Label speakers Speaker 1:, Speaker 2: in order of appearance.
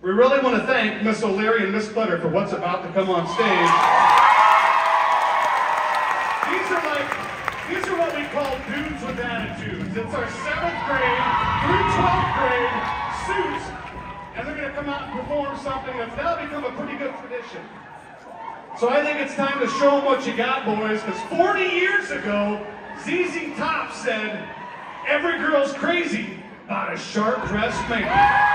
Speaker 1: We really want to thank Miss O'Leary and Miss Clutter for what's about to come on stage. These are what we call dudes with attitudes. It's our 7th grade through 12th grade suits, and they're going to come out and perform something that's now become a pretty good tradition. So I think it's time to show them what you got, boys, because 40 years ago, ZZ Top said, every girl's crazy about a sharp-dressed man.